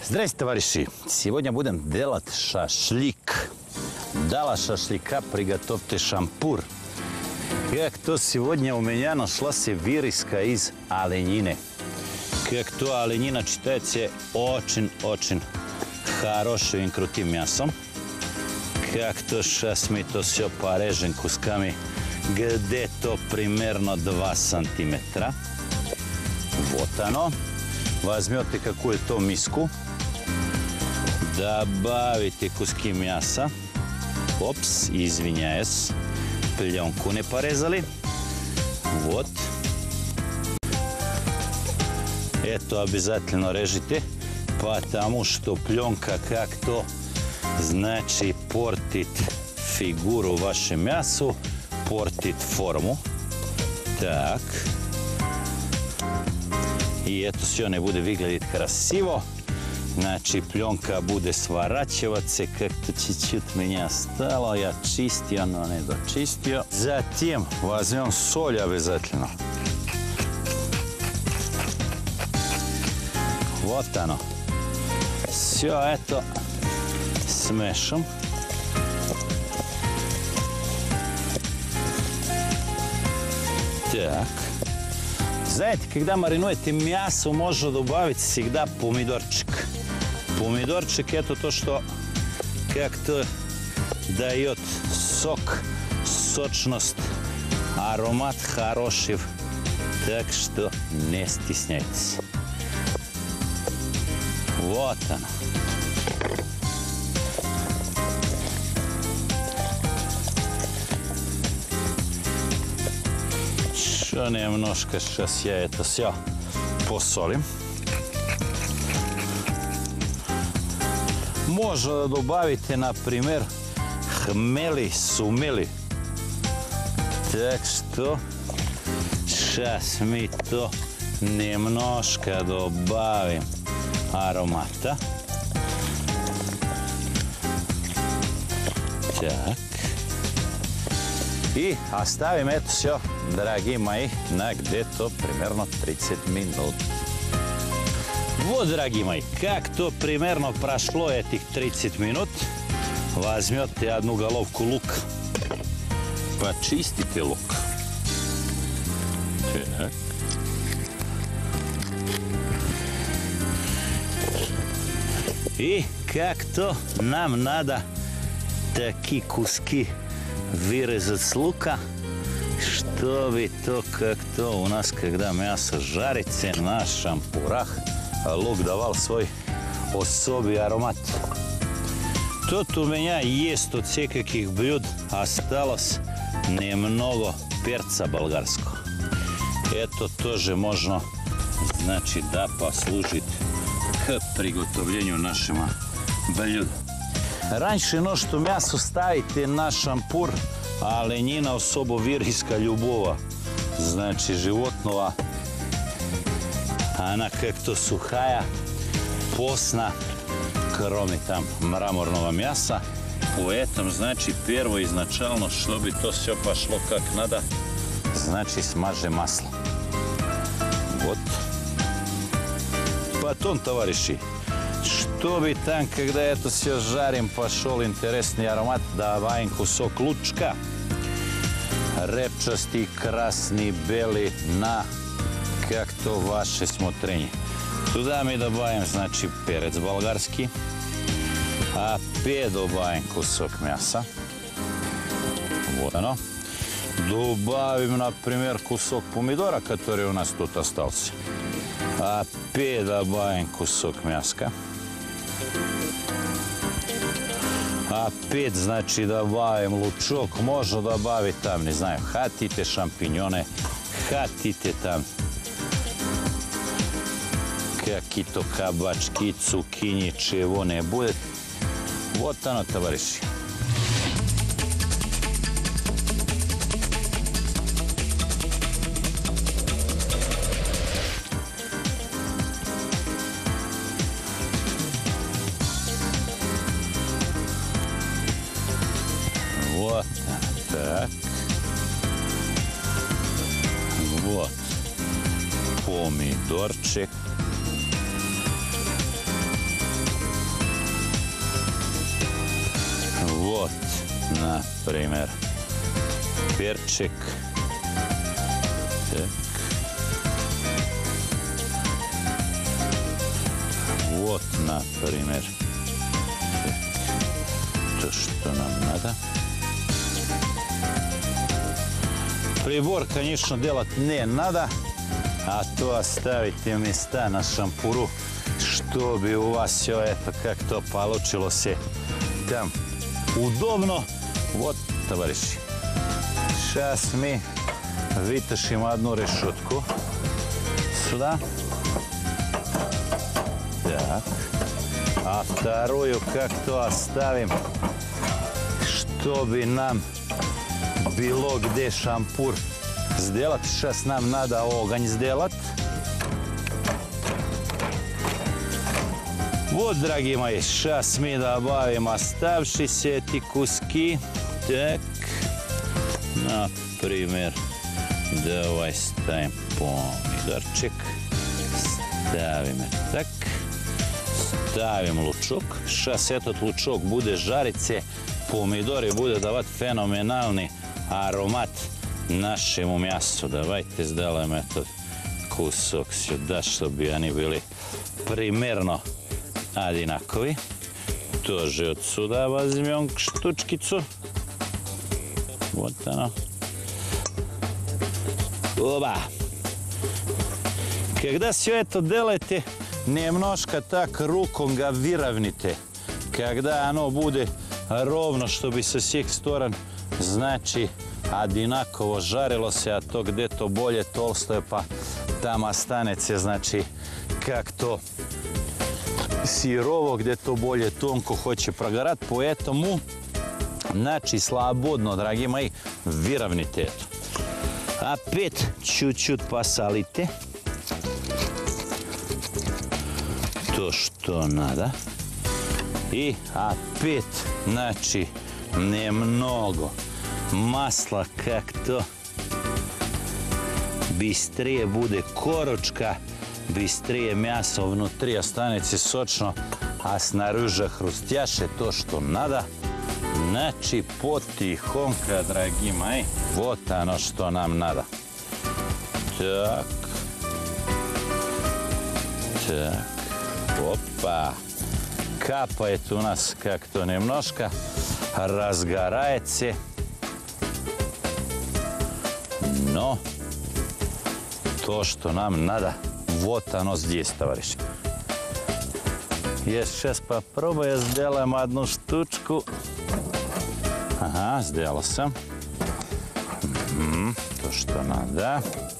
Здрасте, товарищи! Сегодня будем делать шашлик. Для шашлика приготовьте шампур. Как то сегодня у меня нашлась вырезка из оленины. Как то оленина считается очень хорошим и крутым мясом. Как то сейчас мы то все порежем кусками где-то примерно 2 сантиметра. Вот оно. Возьмете какую-то миску, добавите куски мяса. Опс, извиняюсь, пленку не порезали. Вот. Это обязательно режите, потому что пленка как-то, значит, портит фигуру вашему мясу, портит форму. Так. И это все не будет выглядеть красиво. Значит, пленка будет сворачиваться. Как-то чуть-чуть меня остало. Я чистил, но не дочистил. Затем возьмем соль обязательно. Вот оно. Все это смешим. Так. Знаете, когда маринуете мясо, можно добавить всегда помидорчик. Помидорчик – это то, что как-то дает сок, сочность, аромат хороший. Так что не стесняйтесь. Вот оно. Еще немножко сейчас я это все посолим. Можно добавить, например, хмели, сумели. Так что сейчас мы то немножко добавим аромата. Так. И оставим это все, дорогие мои, на где-то примерно 30 минут. Вот, дорогие мои, как то примерно прошло этих 30 минут, возьмете одну головку лука, почистите лук. Так. И как то нам надо такие куски вырезать с лука, чтобы то как-то у нас, когда мясо жарится на шампурах, лук давал свой особый аромат. Тут у меня есть от всяких блюд осталось немного перца болгарского. Это тоже можно, значит, да, послужить к приготовлению нашего блюда. Раньше, но что мясо ставите на шампур, а оленина особо вырезка любого, значит, животного, она как-то сухая, постна, кроме там мраморного мяса. Поэтому, значит, первое изначально, чтобы то все пошло как надо, значит, смажем масло. Вот. Потом, товарищи, чтобы там, когда это все жарим, пошел интересный аромат, добавим кусок лучка. Репчатый, красный, белый, на как-то ваше смотрение. Туда мы добавим, значит, перец болгарский. Опять добавим кусок мяса. Вот оно. Добавим, например, кусок помидора, который у нас тут остался. Опять добавим кусок мяска. Опять, значит, добавим лучок. Можно добавить там, не знаю, хотите шампиньоны, хотите там какие-то кабачки, цукини, чего не будет. Вот оно, товарищи. Вот так. Вот помидорчик. Вот, например, перчик. Так. Вот, например, то, что нам надо. Прибор, конечно, делать не надо, а то оставите места на шампуру, чтобы у вас все это как-то получилось там удобно. Вот, товарищи, сейчас мы вытащим одну решетку сюда. Так. А вторую как-то оставим, чтобы нам было где шампур сделать. Сейчас нам надо огонь сделать. Вот, дорогие мои, сейчас мы добавим оставшиеся эти куски. Так, например, давай ставим помидорчик. Ставим так. Ставим лучок. Сейчас этот лучок будет жариться. Помидоры будут давать феноменальный аромат нашему мясу. Давайте сделаем этот кусок сюда, чтобы они были примерно одинаковые. Тоже отсюда возьмем штучкицу. Вот оно. Оба! Когда все это делаете, немножко так руком ga выровняйте. Когда оно будет ровно, чтобы со всех сторон, значит, одинаково жарило се, а то где-то более толстое, па там останется, значит, как-то сырово, где-то более тонко хочет прогорать. Поэтому, значит, свободно, дорогие мои, выровняйте это. Опять чуть-чуть посолите. То, что надо. И опять, значит, немного масла, как-то быстрее будет корочка, быстрее мясо внутри останется сочно, а снаружи хрустящее, то, что надо. Значит, потихоньку, дорогие мои, вот оно, что нам надо. Так. Так. Опа! Капает у нас как-то немножко, разгорается. Но то, что нам надо, вот оно здесь, товарищи. Я сейчас попробую, сделаем одну штучку. Ага, сделал сам. То, что надо.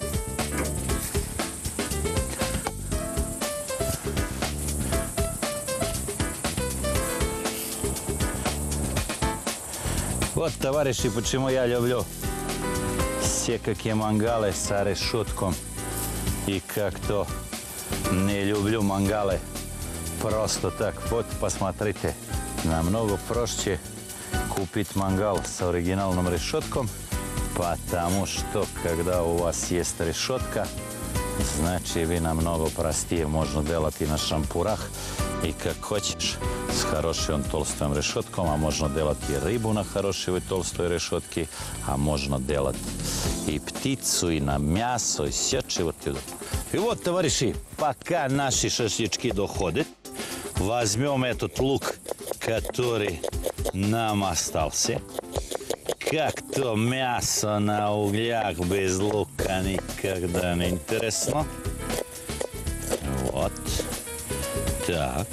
Вот, товарищи, почему я люблю все какие мангалы с решетком и как-то не люблю мангалы просто так. Вот, посмотрите, намного проще купить мангал с оригинальным решетком, потому что, когда у вас есть решетка, значит, вы намного простее можно делать и на шампурах, и как хочешь, с хорошим толстым решетком, а можно делать и рыбу на хорошей толстой решетке, а можно делать и птицу, и на мясо, и все чего туда. И вот, товарищи, пока наши шашлычки доходят, возьмем этот лук, который нам остался. Как-то мясо на углях без лука никогда не интересно. Вот. Так.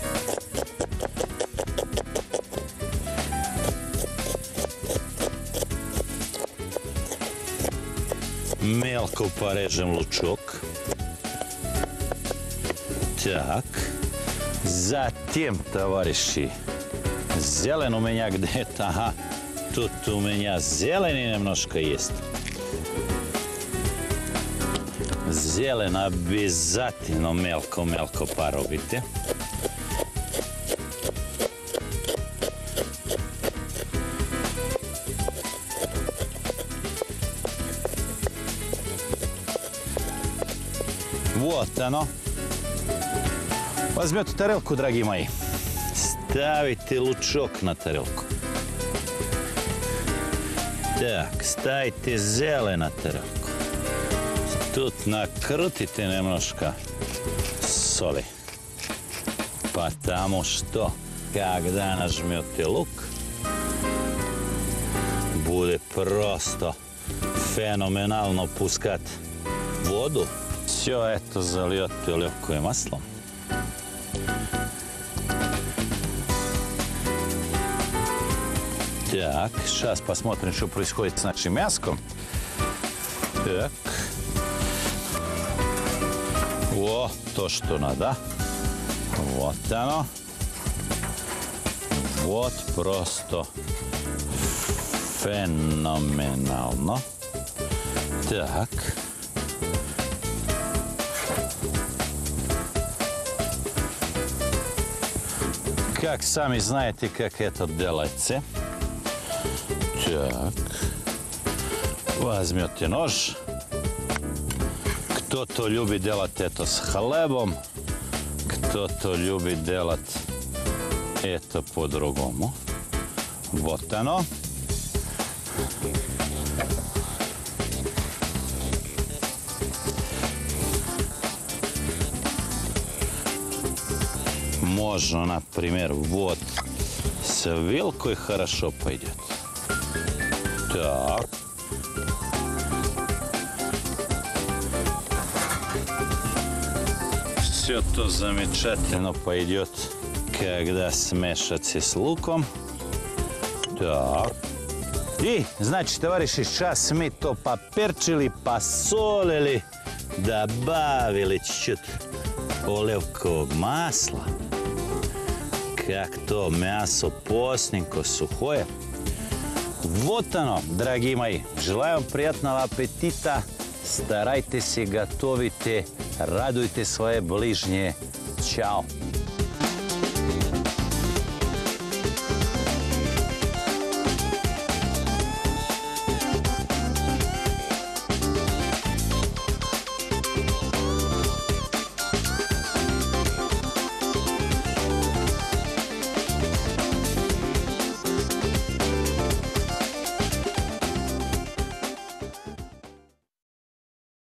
Мелко порежем лучок. Так. Затем, товарищи, зелень у меня где-то, ага, тут у меня зелени немножко есть. Зелень обязательно мелко-мелко порубите. Вот оно. Возьмете тарелку, дорогие мои. Ставите лучок на тарелку. Так, ставite zelena trku. Тут накрутите немножко соли. Потому что, когда нажмете лук, bude просто fenomenalno puskat vodu. Все это зальете оливковым маслом. Так, сейчас посмотрим, что происходит с нашим мяском. Так. О, то, что надо. Вот оно. Вот просто феноменально. Так. Как сами знаете, как это делается. Так. Возьмете нож. Кто-то любит делать это с хлебом, кто-то любит делать это по-другому. Вот оно. Можно, например, вот с вилкой хорошо пойдет. Так. Все то замечательно пойдет, когда смешается с луком. Так. И, значит, товарищи, сейчас мы то поперчили, посолили, добавили чуть-чуть оливкового масла. Как то мясо постненько, сухое. Вот оно, дорогие мои. Желаю вам приятного аппетита. Старайтесь, готовите, радуйте свои ближние. Чао.